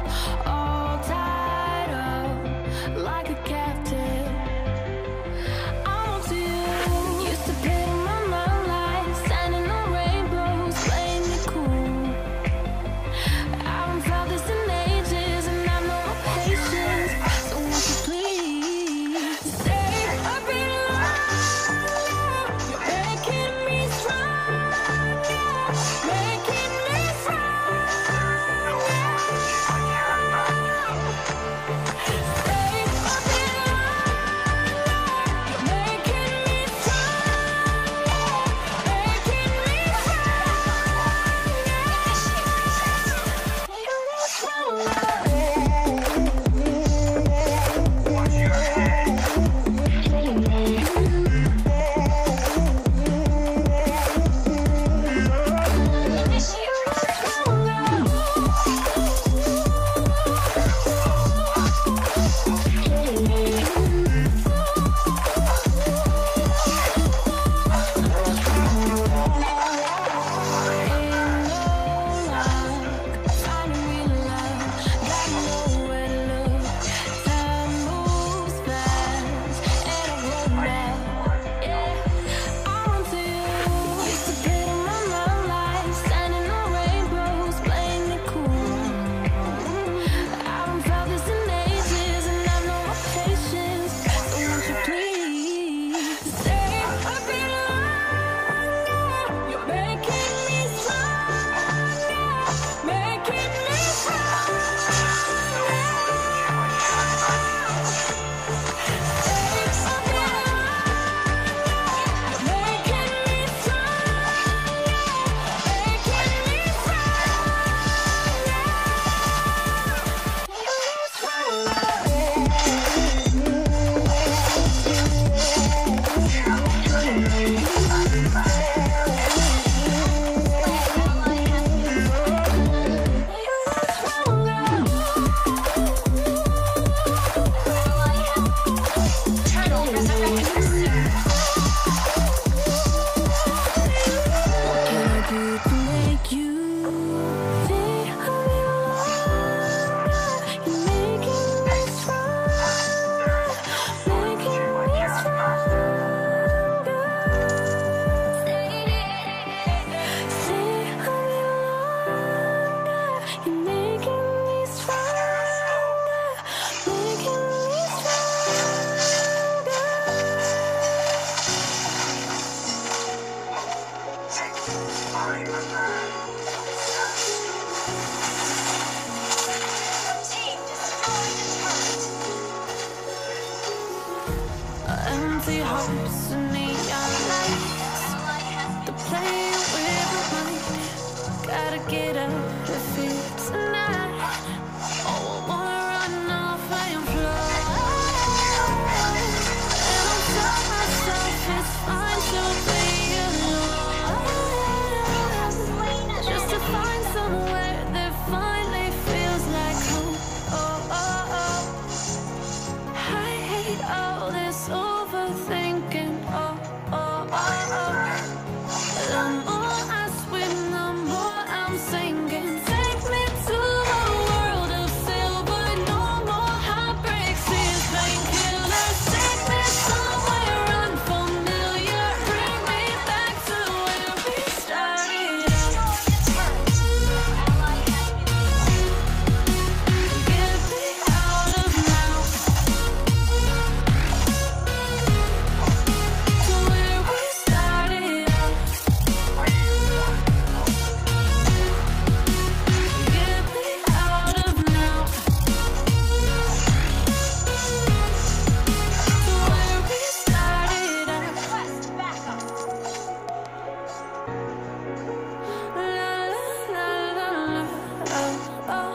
all tied up like a captive. I'm on to you. Used to play in my mind like standing on rainbows, playing it cool. I haven't felt this in ages, and I've no patience. So won't you please stay a bit longer? You're making me stronger, making me stronger. Stay a bit longer. You're making me stronger, making me empty hearts and neon lights. The play with my mind. Gotta get out of here tonight. Oh, I wanna run off and fly. And I'll tell myself it's fine to be alone, just to find somewhere that finally feels like home. Oh, oh, oh. I hate all this overthinking. Oh, oh, oh, oh. The more I swim, the more I'm sinking. Take me to a world of silver. No more heartbreaks, these painkillers. Take me somewhere unfamiliar. Bring me back to where we started. Get me out of now, to where we started. Get me out of now, to where we started. La la la la, oh, oh.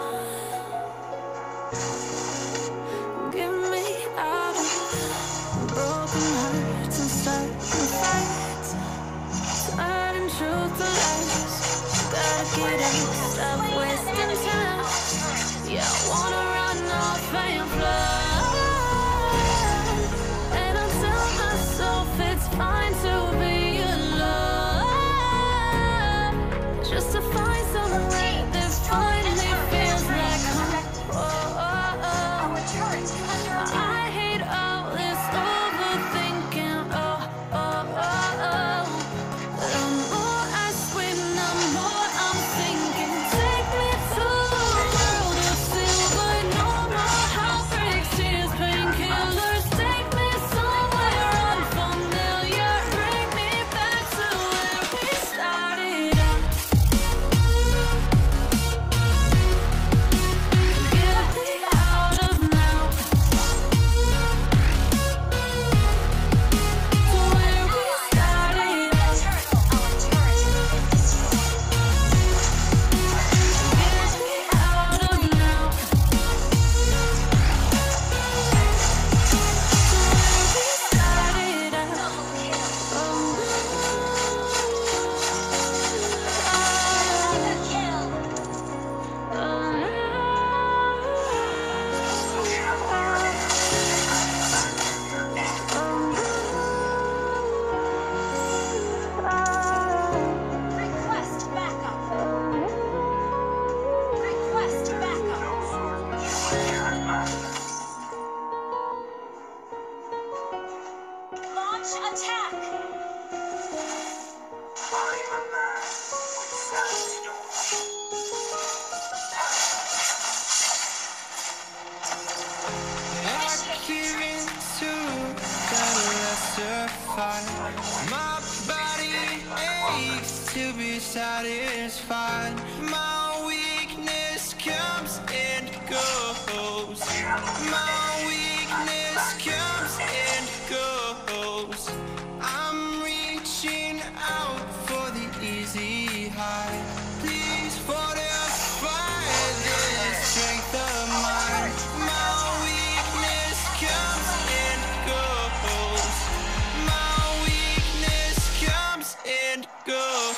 Get me out of broken hearts and starting fights, turning truth to lies. Gotta get out, stop wasting time. Yeah, I wanna run off and fly. And I tell myself it's fine to be alone, just to find somewhere that finally feels like home. satisfied. My weakness comes and goes. My weakness comes and goes. I'm reaching out for the easy high. Please fortify this strength of mine. My weakness comes and goes. My weakness comes and goes.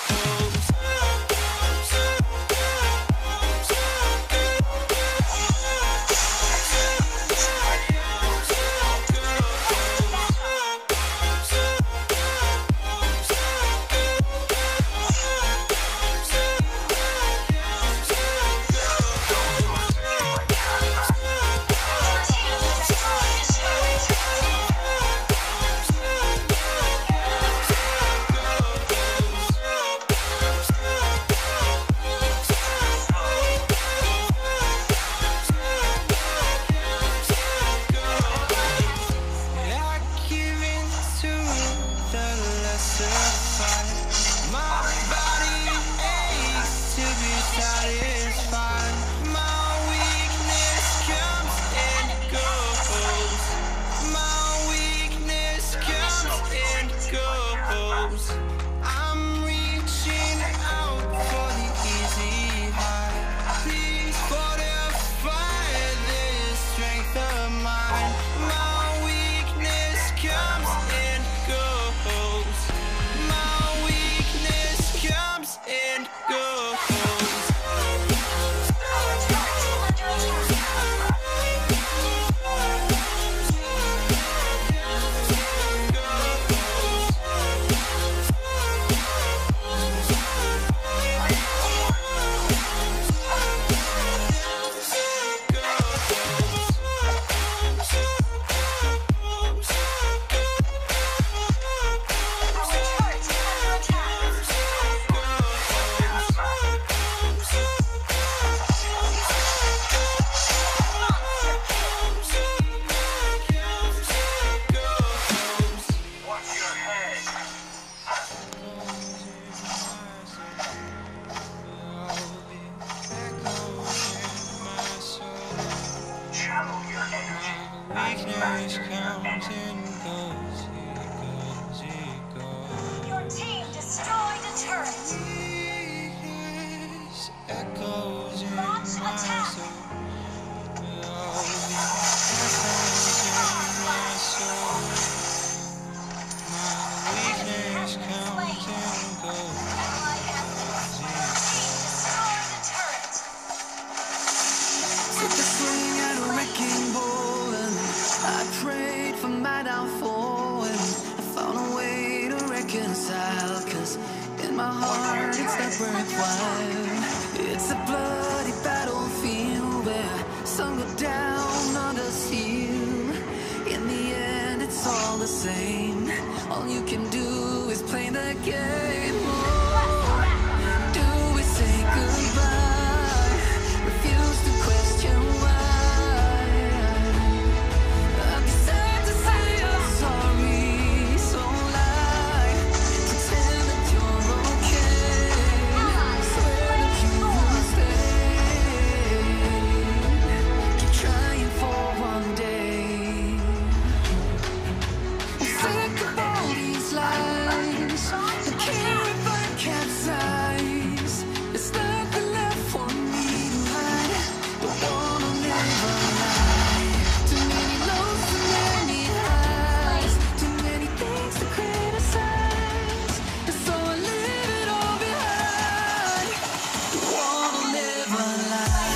Weakness comes and goes, it goes, it goes. Your team destroyed a turret. Weakness echoes in Launch my attack. soul. Echoes in my soul. My weakness comes and goes. Destroyed a turret. Took a swing at a wrecking ball and I prayed for my downfall, and I found a way to reconcile, 'cause in my heart it's not worthwhile. It's a bloody battlefield where some go down, others heal. In the end it's all the same. All you can do is play the game. Oh, do we say goodbye? Refuse to question why. I'd be sad to say I'm sorry, so lie. Pretend that you're okay. Swear that you will stay. Keep trying for one day. I'm sick of all these lies. I can't if I capsize. There's nothing left for me to hide. Don't wanna live a lie. Too many lows, too many highs. Too many things to criticize. And so I leave it all behind. Don't wanna live a lie.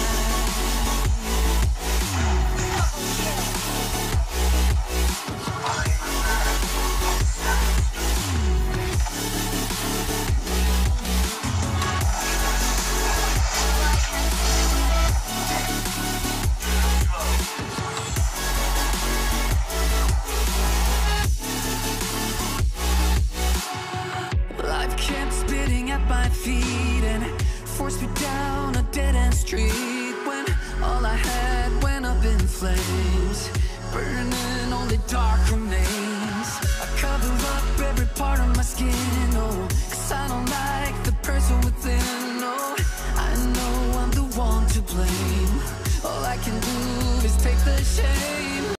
Life kept spitting at my feet and forced me down a dead-end street, when all I had went up in flames, burning only dark remains. I cover up every part of my skin, oh, 'cause I don't like the curse from within. Oh, I know I'm the one to blame. All I can do is take the shame.